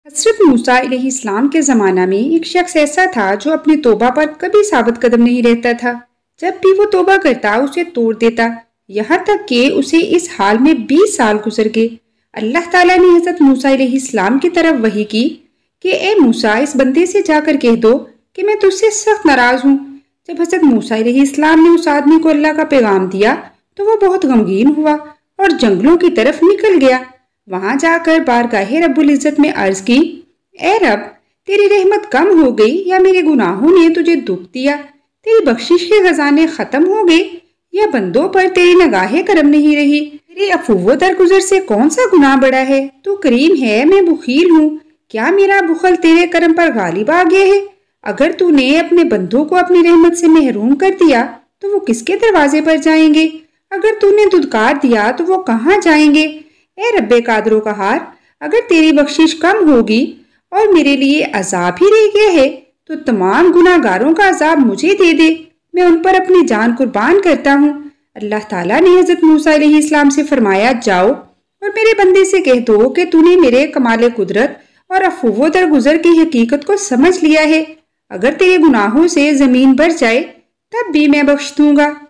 حضرت موسیٰ علیہ السلام کے زمانہ میں ایک شخص ایسا تھا جو اپنی توبہ پر کبھی ثابت قدم نہیں رہتا تھا۔ جب بھی وہ توبہ کرتا اسے توڑ دیتا، یہاں تک کہ اسے اس حال میں 20 سال گزر گئے۔ اللہ تعالیٰ نے حضرت موسیٰ علیہ السلام کی طرف وحی کی کہ اے موسیٰ، اس بندے سے جا کر کہہ دو کہ میں تجھ سے سخت ناراض ہوں۔ جب حضرت موسیٰ علیہ السلام نے اس آدمی کو اللہ کا پیغام دیا تو وہ بہت غمگین ہوا اور جنگلوں کی طرف نکل گیا۔ وہاں جا کر بارگاہ رب العزت میں عرض کی، اے رب، تیری رحمت کم ہو گئی یا میرے گناہوں نے تجھے دکھ دیا؟ تیری بخشش کے خزانے ختم ہو گئے یا بندوں پر تیری نگاہ کرم نہیں رہی؟ تیرے عفو و درگزر سے کون سا گناہ بڑا ہے؟ تو کریم ہے، میں بخیل ہوں۔ کیا میرا بخل تیرے کرم پر غالب آ گیا ہے؟ اگر تو نے اپنے بندوں کو اپنی رحمت سے محروم کر دیا تو وہ کس کے دروازے پر جائیں گے؟ اگر تو نے دھتکار دیا تو وہ کہاں جائیں گے؟ اے رب قادر و قہار، اگر تیری بخشش کم ہوگی اور میرے لیے عذاب ہی رہ گیا ہے تو تمام گناہ گاروں کا عذاب مجھے دے دے، میں ان پر اپنی جان قربان کرتا ہوں۔ اللہ تعالیٰ نے حضرت موسیٰ علیہ السلام سے فرمایا، جاؤ اور میرے بندے سے کہہ دو کہ تو نے میرے کمال قدرت اور عفو و درگزر کی حقیقت کو سمجھ لیا ہے۔ اگر تیرے گناہوں سے زمین بھر جائے تب بھی میں بخش دوں گا۔